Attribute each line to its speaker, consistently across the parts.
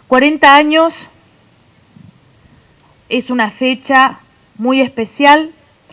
Speaker 1: 40 años es una fecha muy especial.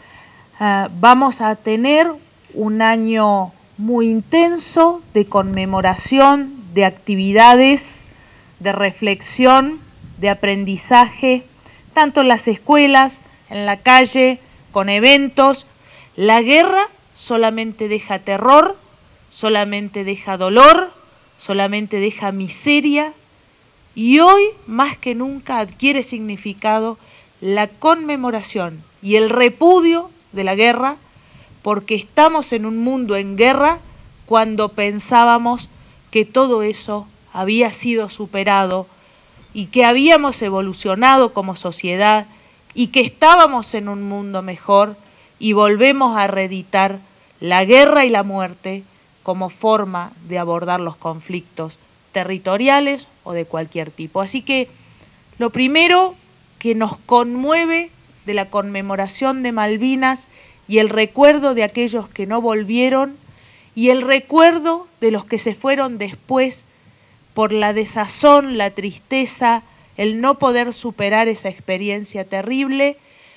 Speaker 1: Vamos a tener un año muy intenso de conmemoración, de actividades, de reflexión, de aprendizaje, tanto en las escuelas, en la calle, con eventos. La guerra solamente deja terror, solamente deja dolor, solamente deja miseria, y hoy más que nunca adquiere significado la conmemoración y el repudio de la guerra, porque estamos en un mundo en guerra cuando pensábamos que todo eso había sido superado y que habíamos evolucionado como sociedad y que estábamos en un mundo mejor, y volvemos a reeditar la guerra y la muerte como forma de abordar los conflictos territoriales o de cualquier tipo. Así que lo primero que nos conmueve de la conmemoración de Malvinas y el recuerdo de aquellos que no volvieron y el recuerdo de los que se fueron después por la desazón, la tristeza, el no poder superar esa experiencia terrible,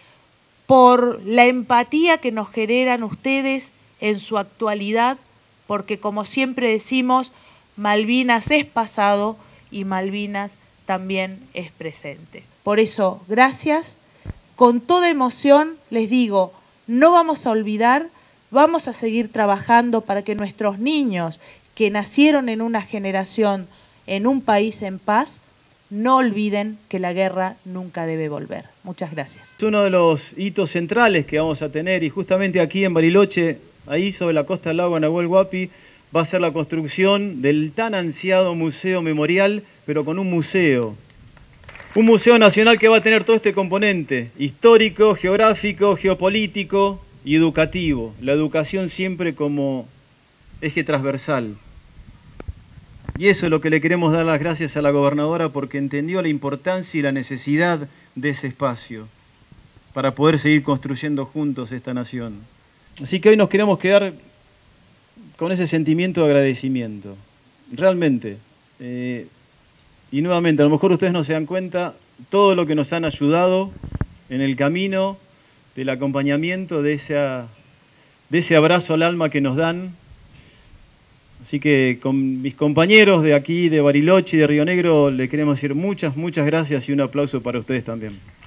Speaker 1: por la empatía que nos generan ustedes en su actualidad, porque como siempre decimos, Malvinas es pasado y Malvinas también es presente. Por eso, gracias. Con toda emoción les digo, no vamos a olvidar, vamos a seguir trabajando para que nuestros niños que nacieron en una generación, en un país en paz, no olviden que la guerra nunca debe volver. Muchas gracias.
Speaker 2: Es uno de los hitos centrales que vamos a tener, y justamente aquí en Bariloche, ahí sobre la costa del lago Nahuel Huapi, va a ser la construcción del tan ansiado museo memorial, pero con un museo. Un museo nacional que va a tener todo este componente histórico, geográfico, geopolítico y educativo. La educación siempre como eje transversal. Y eso es lo que le queremos dar las gracias a la gobernadora, porque entendió la importancia y la necesidad de ese espacio para poder seguir construyendo juntos esta nación. Así que hoy nos queremos quedar con ese sentimiento de agradecimiento, realmente. Y nuevamente, a lo mejor ustedes no se dan cuenta todo lo que nos han ayudado en el camino del acompañamiento, de ese abrazo al alma que nos dan. Así que con mis compañeros de aquí, de Bariloche y de Río Negro, les queremos decir muchas gracias y un aplauso para ustedes también.